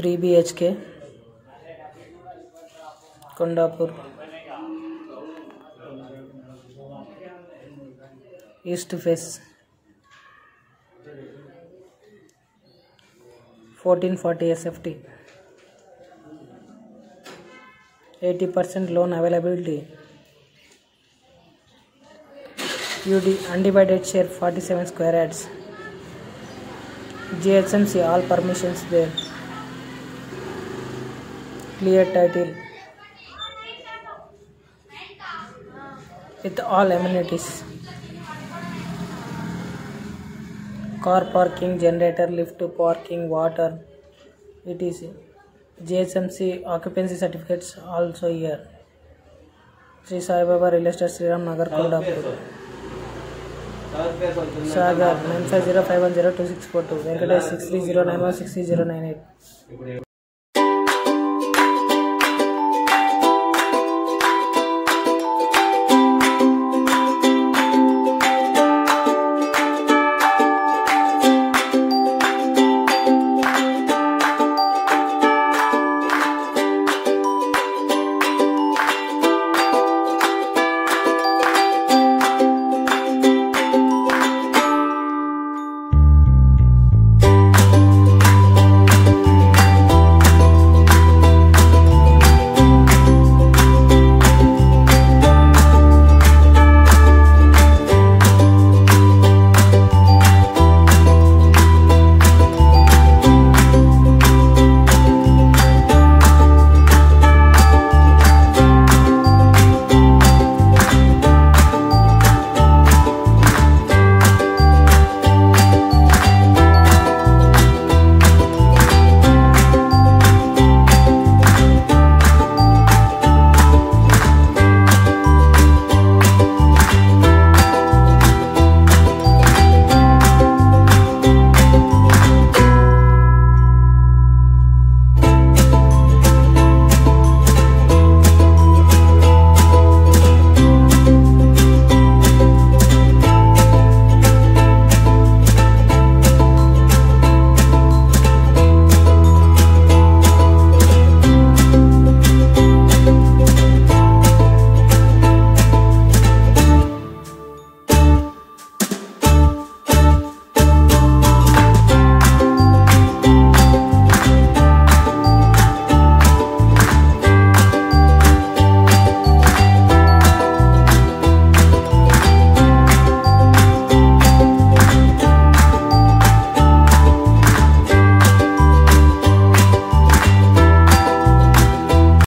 3 BHK, Kondapur, east face, 1440 SFT, 80% loan availability, UD undivided share 47 square yards, ghmc all permissions there, clear title with all amenities, car parking, generator, lift, parking, water, etc. ghmc occupancy certificates also here. Sri Saibaba real estate, Sriramnagar, Kondapur. Sagar 9505102642, Venkatesh 6309163098.